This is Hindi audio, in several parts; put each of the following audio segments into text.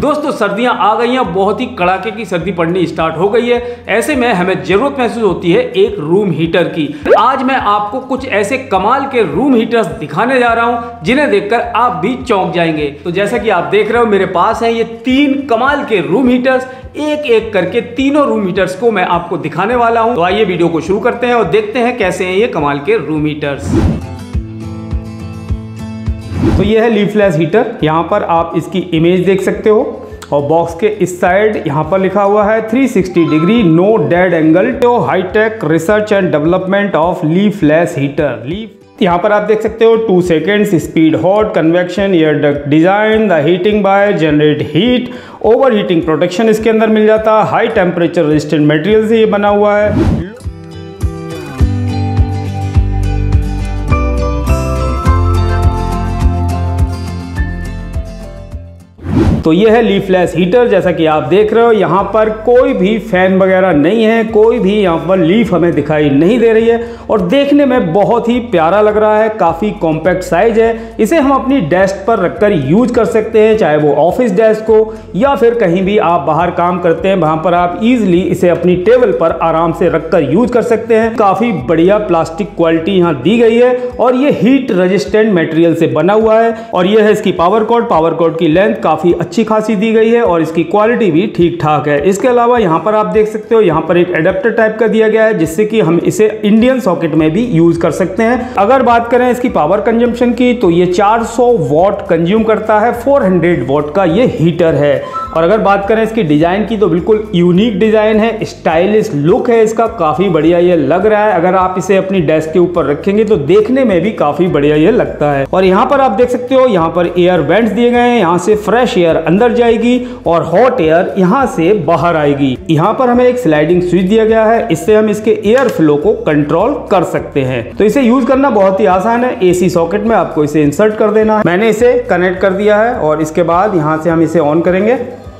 दोस्तों सर्दियां आ गई हैं, बहुत ही कड़ाके की सर्दी पड़नी स्टार्ट हो गई है। ऐसे में हमें जरूरत महसूस होती है एक रूम हीटर की। आज मैं आपको कुछ ऐसे कमाल के रूम हीटर्स दिखाने जा रहा हूं जिन्हें देखकर आप भी चौंक जाएंगे। तो जैसा कि आप देख रहे हो मेरे पास है ये 3 कमाल के रूम हीटर्स। एक एक करके तीनों रूम हीटर्स को मैं आपको दिखाने वाला हूं। तो आइए वीडियो को शुरू करते हैं और देखते हैं कैसे हैं ये कमाल के रूम हीटर्स। तो ये है लीफलेस हीटर। यहाँ पर आप इसकी इमेज देख सकते हो और बॉक्स के इस साइड यहाँ पर लिखा हुआ है 360 degree no dead angle to hitech research and development of leafless heater. यहाँ पर आप देख सकते हो 2 seconds speed hot convection air duct design the heating by generate heat overheating protection इसके अंदर मिल जाता है। हाई टेम्परेचर रेजिस्टेंट मटेरियल से ये बना हुआ है। तो ये है लीफलेस हीटर। जैसा कि आप देख रहे हो यहाँ पर कोई भी फैन वगैरह नहीं है, कोई भी यहाँ पर लीफ हमें दिखाई नहीं दे रही है और देखने में बहुत ही प्यारा लग रहा है। काफ़ी कॉम्पैक्ट साइज है। इसे हम अपनी डेस्क पर रखकर यूज कर सकते हैं, चाहे वो ऑफिस डेस्क हो या फिर कहीं भी आप बाहर काम करते हैं वहाँ पर आप इजिली इसे अपनी टेबल पर आराम से रखकर यूज कर सकते हैं। काफ़ी बढ़िया प्लास्टिक क्वालिटी यहाँ दी गई है और ये हीट रेजिस्टेंट मटेरियल से बना हुआ है। और ये है इसकी पावर कॉर्ड की लेंथ काफ़ी अच्छी खासी दी गई है और इसकी क्वालिटी भी ठीक ठाक है। इसके अलावा यहाँ पर आप देख सकते हो यहाँ पर एक एडेप्टर टाइप का दिया गया है जिससे कि हम इसे इंडियन सॉकेट में भी यूज कर सकते हैं। अगर बात करें इसकी पावर कंजम्पशन की तो ये 400 वॉट कंज्यूम करता है। 400 वॉट का ये हीटर है। और अगर बात करें इसकी डिजाइन की तो बिल्कुल यूनिक डिजाइन है, स्टाइलिश लुक है इसका, काफी बढ़िया ये लग रहा है। अगर आप इसे अपनी डेस्क के ऊपर रखेंगे तो देखने में भी काफी बढ़िया ये लगता है। और यहाँ पर आप देख सकते हो यहाँ पर एयर वेंट्स दिए गए हैं। यहाँ से फ्रेश एयर अंदर जाएगी और हॉट एयर यहाँ से बाहर आएगी। यहाँ पर हमें एक स्लाइडिंग स्विच दिया गया है, इससे हम इसके एयर फ्लो को कंट्रोल कर सकते हैं। तो इसे यूज करना बहुत ही आसान है। एसी सॉकेट में आपको इसे इंसर्ट कर देना है। मैंने इसे कनेक्ट कर दिया है और इसके बाद यहाँ से हम इसे ऑन करेंगे।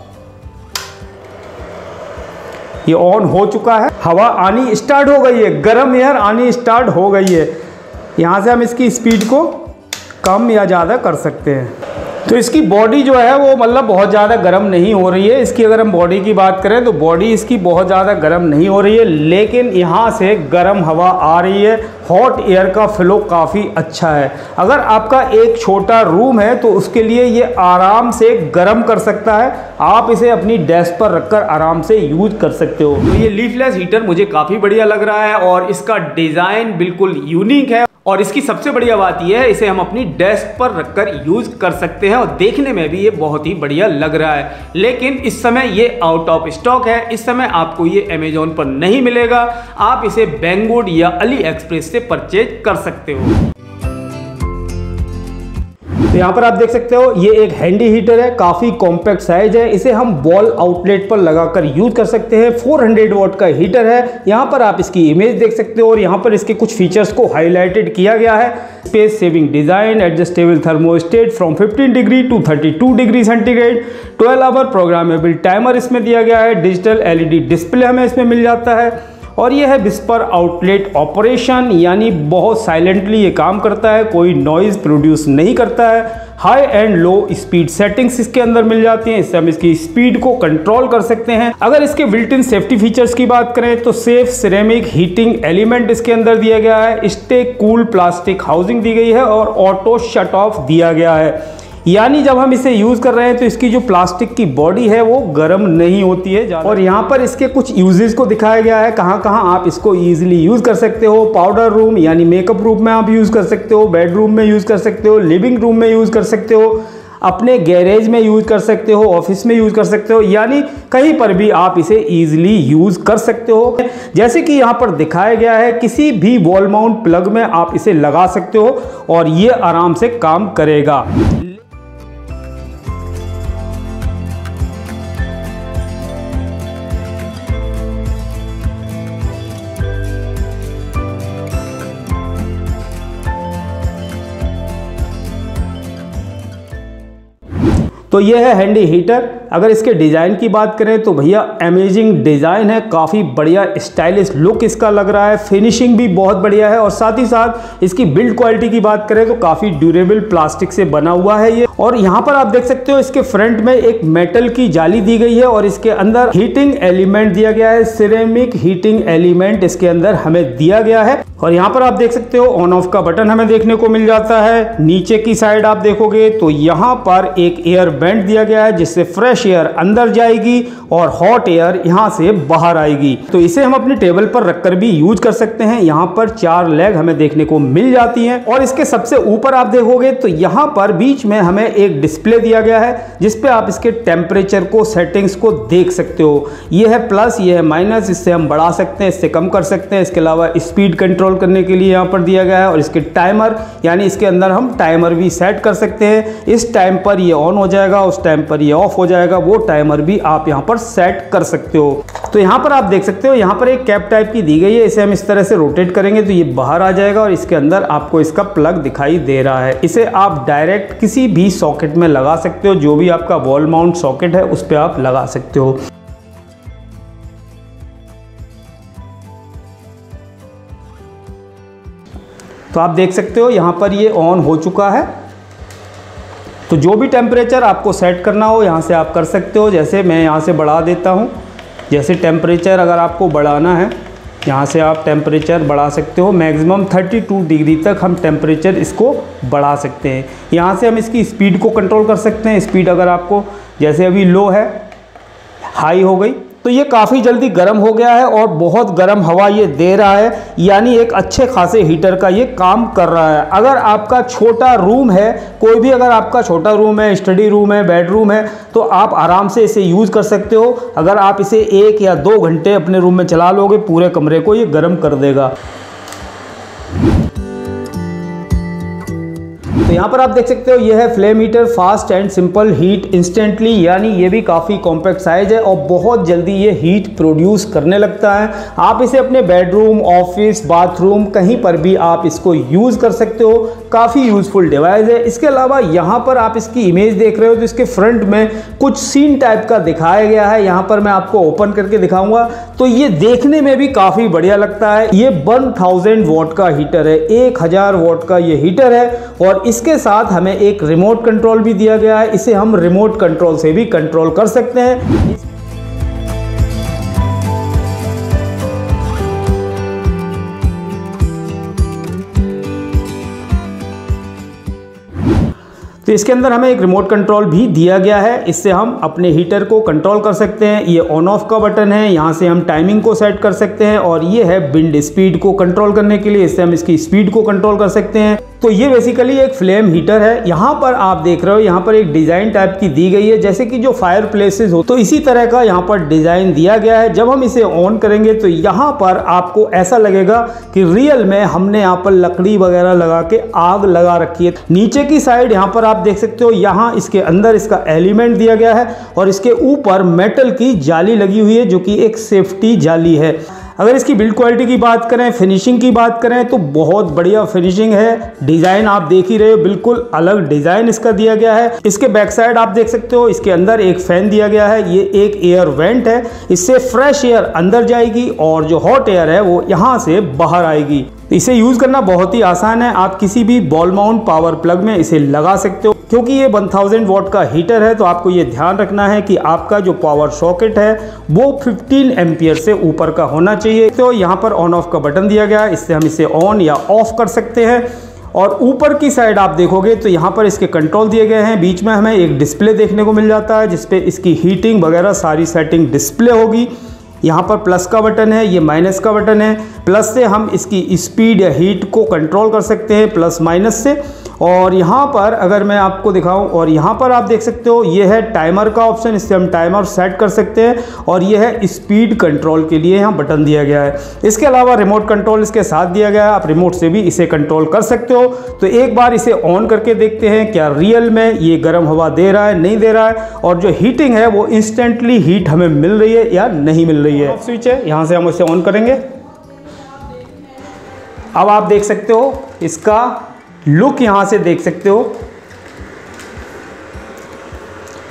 ये ऑन हो चुका है, हवा आनी स्टार्ट हो गई है, गर्म एयर आनी स्टार्ट हो गई है। यहाँ से हम इसकी स्पीड को कम या ज़्यादा कर सकते हैं। तो इसकी बॉडी जो है वो मतलब बहुत ज़्यादा गर्म नहीं हो रही है। इसकी अगर हम बॉडी की बात करें तो बॉडी इसकी बहुत ज़्यादा गर्म नहीं हो रही है, लेकिन यहाँ से गर्म हवा आ रही है। हॉट एयर का फ्लो काफ़ी अच्छा है। अगर आपका एक छोटा रूम है तो उसके लिए ये आराम से गर्म कर सकता है। आप इसे अपनी डेस्क पर रखकर आराम से यूज कर सकते हो। तो ये लीफलेस हीटर मुझे काफ़ी बढ़िया लग रहा है और इसका डिज़ाइन बिल्कुल यूनिक है। और इसकी सबसे बढ़िया बात यह है इसे हम अपनी डेस्क पर रखकर यूज कर सकते हैं और देखने में भी ये बहुत ही बढ़िया लग रहा है। लेकिन इस समय ये आउट ऑफ स्टॉक है। इस समय आपको ये अमेजोन पर नहीं मिलेगा। आप इसे बैंगवुड या अली एक्सप्रेस से परचेज कर सकते हो। तो यहाँ पर आप देख सकते हो ये एक हैंडी हीटर है, काफ़ी कॉम्पैक्ट साइज है। इसे हम वॉल आउटलेट पर लगाकर यूज कर सकते हैं। 400 वॉट का हीटर है। यहाँ पर आप इसकी इमेज देख सकते हो और यहाँ पर इसके कुछ फीचर्स को हाईलाइटेड किया गया है। Space saving design, adjustable thermostat from 15 degree to 32 degree centigrade, 12 hour programmable timer इसमें दिया गया है। डिजिटल LED डिस्प्ले हमें इसमें मिल जाता है। और यह है विस्पर आउटलेट ऑपरेशन, यानी बहुत साइलेंटली ये काम करता है, कोई नॉइज प्रोड्यूस नहीं करता है। High and low speed settings इसके अंदर मिल जाती हैं, इससे हम इसकी स्पीड को कंट्रोल कर सकते हैं। अगर इसके बिल्ट इन सेफ्टी फीचर्स की बात करें तो सेफ सिरेमिक हीटिंग एलिमेंट इसके अंदर दिया गया है। स्टे कूल प्लास्टिक हाउसिंग दी गई है और ऑटो शट ऑफ दिया गया है। यानी जब हम इसे यूज कर रहे हैं तो इसकी जो प्लास्टिक की बॉडी है वो गर्म नहीं होती है। और यहाँ पर इसके कुछ यूजेस को दिखाया गया है, कहाँ कहाँ आप इसको इजीली यूज कर सकते हो। पाउडर रूम यानी मेकअप रूम में आप यूज कर सकते हो, बेडरूम में यूज कर सकते हो, लिविंग रूम में यूज कर सकते हो, अपने गैरेज में यूज कर सकते हो, ऑफिस में यूज कर सकते हो, यानी कहीं पर भी आप इसे इजीली यूज कर सकते हो। जैसे कि यहाँ पर दिखाया गया है, किसी भी वॉल माउंट प्लग में आप इसे लगा सकते हो और ये आराम से काम करेगा। तो ये है हैंडी हीटर। अगर इसके डिज़ाइन की बात करें तो भैया अमेजिंग डिज़ाइन है, काफ़ी बढ़िया स्टाइलिश लुक इसका लग रहा है, फिनिशिंग भी बहुत बढ़िया है और साथ ही साथ इसकी बिल्ड क्वालिटी की बात करें तो काफ़ी ड्यूरेबल प्लास्टिक से बना हुआ है ये। और यहाँ पर आप देख सकते हो इसके फ्रंट में एक मेटल की जाली दी गई है और इसके अंदर हीटिंग एलिमेंट दिया गया है, सिरेमिक हीटिंग एलिमेंट इसके अंदर हमें दिया गया है। और यहाँ पर आप देख सकते हो ऑन ऑफ का बटन हमें देखने को मिल जाता है। नीचे की साइड आप देखोगे तो यहाँ पर एक एयर वेंट दिया गया है जिससे फ्रेश एयर अंदर जाएगी और हॉट एयर यहाँ से बाहर आएगी। तो इसे हम अपने टेबल पर रखकर भी यूज कर सकते हैं। यहाँ पर 4 लेग हमें देखने को मिल जाती हैं और इसके सबसे ऊपर आप देखोगे तो यहाँ पर बीच में हमें एक डिस्प्ले दिया गया है जिसपे आप इसके टेम्परेचर को, सेटिंग्स को देख सकते हो। ये है प्लस, ये है माइनस, इससे हम बढ़ा सकते हैं, इससे कम कर सकते हैं। इसके अलावा स्पीड कंट्रोल करने के लिए यहाँ पर दिया गया है और इसके टाइमर, यानी इसके अंदर हम टाइमर भी सेट कर सकते हैं। इस टाइम पर ये ऑन हो जाएगा, उस टाइम पर ये ऑफ हो जाएगा, वो टाइमर भी आप यहाँ पर सेट कर सकते हो। तो यहाँ पर आप देख सकते हो यहाँ पर एक कैप टाइप की दी गई है, इसे हम इस तरह से रोटेट करेंगे तो ये बाहर आ जाएगा और इसके अंदर आपको इसका प्लग दिखाई दे रहा है। इसे आप डायरेक्ट किसी भी सॉकेट में लगा सकते हो, जो भी आपका वॉल माउंट सॉकेट है उस पर आप लगा सकते हो। तो आप देख सकते हो यहाँ पर ये ऑन हो चुका है। तो जो भी टेम्परेचर आपको सेट करना हो यहाँ से आप कर सकते हो। जैसे मैं यहाँ से बढ़ा देता हूँ, जैसे टेम्परेचर अगर आपको बढ़ाना है यहाँ से आप टेम्परेचर बढ़ा सकते हो। मैक्सिमम 32 डिग्री तक हम टेम्परेचर इसको बढ़ा सकते हैं। यहाँ से हम इसकी स्पीड को कंट्रोल कर सकते हैं। स्पीड अगर आपको, जैसे अभी लो है, हाई हो गई तो ये काफ़ी जल्दी गर्म हो गया है और बहुत गर्म हवा ये दे रहा है, यानी एक अच्छे खासे हीटर का ये काम कर रहा है। अगर आपका छोटा रूम है, कोई भी अगर आपका छोटा रूम है, स्टडी रूम है, बेडरूम है, तो आप आराम से इसे यूज़ कर सकते हो। अगर आप इसे 1 या 2 घंटे अपने रूम में चला लोगे, पूरे कमरे को ये गर्म कर देगा। तो यहाँ पर आप देख सकते हो ये है flame heater, fast and simple heat instantly, यानी ये भी काफ़ी कॉम्पैक्ट साइज है और बहुत जल्दी ये हीट प्रोड्यूस करने लगता है। आप इसे अपने बेडरूम, ऑफिस, बाथरूम कहीं पर भी आप इसको यूज़ कर सकते हो। काफ़ी यूज़फुल डिवाइस है। इसके अलावा यहाँ पर आप इसकी इमेज देख रहे हो तो इसके फ्रंट में कुछ सीन टाइप का दिखाया गया है। यहाँ पर मैं आपको ओपन करके दिखाऊंगा तो ये देखने में भी काफ़ी बढ़िया लगता है। ये 1000 वॉट का हीटर है, 1000 वॉट का ये हीटर है और इसके साथ हमें एक रिमोट कंट्रोल भी दिया गया है। इसे हम रिमोट कंट्रोल से भी कंट्रोल कर सकते हैं। तो इसके अंदर हमें एक रिमोट कंट्रोल भी दिया गया है, इससे हम अपने हीटर को कंट्रोल कर सकते हैं। ये ऑन ऑफ का बटन है, यहाँ से हम टाइमिंग को सेट कर सकते हैं और ये है विंड स्पीड को कंट्रोल करने के लिए, इससे हम इसकी स्पीड को कंट्रोल कर सकते हैं। तो ये बेसिकली एक फ्लेम हीटर है। यहाँ पर आप देख रहे हो यहाँ पर एक डिज़ाइन टाइप की दी गई है, जैसे कि जो फायर प्लेसेस हो तो इसी तरह का यहाँ पर डिज़ाइन दिया गया है। जब हम इसे ऑन करेंगे तो यहाँ पर आपको ऐसा लगेगा कि रियल में हमने यहाँ पर लकड़ी वगैरह लगा के आग लगा रखी है। नीचे की साइड यहाँ पर आप देख सकते हो, यहाँ इसके अंदर इसका एलिमेंट दिया गया है और इसके ऊपर मेटल की जाली लगी हुई है जो कि एक सेफ्टी जाली है। अगर इसकी बिल्ड क्वालिटी की बात करें, फिनिशिंग की बात करें तो बहुत बढ़िया फिनिशिंग है। डिज़ाइन आप देख ही रहे हो, बिल्कुल अलग डिज़ाइन इसका दिया गया है। इसके बैक साइड आप देख सकते हो, इसके अंदर एक फैन दिया गया है। ये एक एयर वेंट है, इससे फ्रेश एयर अंदर जाएगी और जो हॉट एयर है वो यहाँ से बाहर आएगी। इसे यूज़ करना बहुत ही आसान है। आप किसी भी बॉल माउंट पावर प्लग में इसे लगा सकते हो। क्योंकि ये 1000 वॉट का हीटर है तो आपको ये ध्यान रखना है कि आपका जो पावर सॉकेट है वो 15 एम्पियर से ऊपर का होना चाहिए। तो यहाँ पर ऑन ऑफ का बटन दिया गया है, इससे हम इसे ऑन या ऑफ कर सकते हैं। और ऊपर की साइड आप देखोगे तो यहाँ पर इसके कंट्रोल दिए गए हैं। बीच में हमें एक डिस्प्ले देखने को मिल जाता है जिसपे इसकी हीटिंग वगैरह सारी सेटिंग डिस्प्ले होगी। यहाँ पर प्लस का बटन है, ये माइनस का बटन है। प्लस से हम इसकी स्पीड या हीट को कंट्रोल कर सकते हैं, प्लस माइनस से। और यहाँ पर अगर मैं आपको दिखाऊं, और यहाँ पर आप देख सकते हो ये है टाइमर का ऑप्शन, इससे हम टाइमर सेट कर सकते हैं। और ये है स्पीड कंट्रोल के लिए यहाँ बटन दिया गया है। इसके अलावा रिमोट कंट्रोल इसके साथ दिया गया है, आप रिमोट से भी इसे कंट्रोल कर सकते हो। तो एक बार इसे ऑन करके देखते हैं क्या रियल में ये गर्म हवा दे रहा है, नहीं दे रहा है, और जो हीटिंग है वो इंस्टेंटली हीट हमें मिल रही है या नहीं मिल रही है। स्विच है, यहाँ से हम इसे ऑन करेंगे। अब आप देख सकते हो इसका लुक, यहाँ से देख सकते हो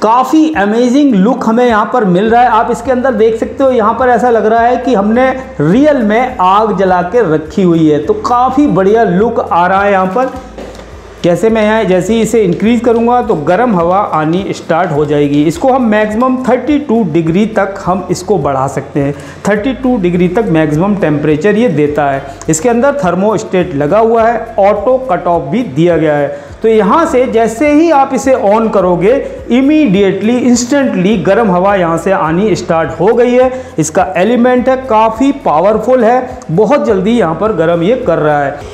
काफ़ी अमेजिंग लुक हमें यहाँ पर मिल रहा है। आप इसके अंदर देख सकते हो, यहाँ पर ऐसा लग रहा है कि हमने रियल में आग जला के रखी हुई है। तो काफ़ी बढ़िया लुक आ रहा है यहाँ पर। जैसे मैं यहाँ जैसे ही इसे इंक्रीज़ करूँगा तो गर्म हवा आनी स्टार्ट हो जाएगी। इसको हम मैक्सिमम 32 डिग्री तक हम इसको बढ़ा सकते हैं। 32 डिग्री तक मैक्सिमम टेम्परेचर ये देता है। इसके अंदर थर्मोस्टेट लगा हुआ है, ऑटो कट ऑफ भी दिया गया है। तो यहाँ से जैसे ही आप इसे ऑन करोगे इमीडिएटली इंस्टेंटली गर्म हवा यहाँ से आनी स्टार्ट हो गई है। इसका एलिमेंट है काफ़ी पावरफुल है, बहुत जल्दी यहाँ पर गर्म ये कर रहा है।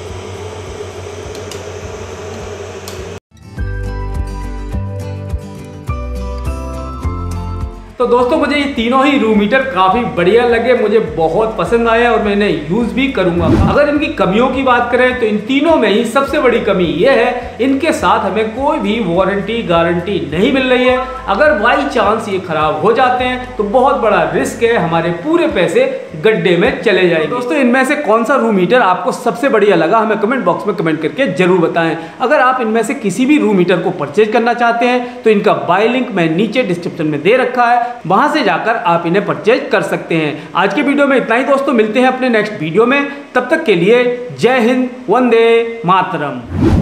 तो दोस्तों मुझे ये तीनों ही रूम हीटर काफ़ी बढ़िया लगे, मुझे बहुत पसंद आया और मैं इन्हें यूज़ भी करूँगा। अगर इनकी कमियों की बात करें तो इन तीनों में ही सबसे बड़ी कमी ये है, इनके साथ हमें कोई भी वारंटी गारंटी नहीं मिल रही है। अगर बाई चांस ये ख़राब हो जाते हैं तो बहुत बड़ा रिस्क है, हमारे पूरे पैसे गड्ढे में चले जाएंगे। दोस्तों इनमें से कौन सा रूम हीटर आपको सबसे बढ़िया लगा हमें कमेंट बॉक्स में कमेंट करके जरूर बताएं। अगर आप इनमें से किसी भी रूम हीटर को परचेज करना चाहते हैं तो इनका बाय लिंक मैं नीचे डिस्क्रिप्शन में दे रखा है, वहां से जाकर आप इन्हें परचेज कर सकते हैं। आज के वीडियो में इतना ही दोस्तों, मिलते हैं अपने नेक्स्ट वीडियो में। तब तक के लिए जय हिंद, वंदे मातरम।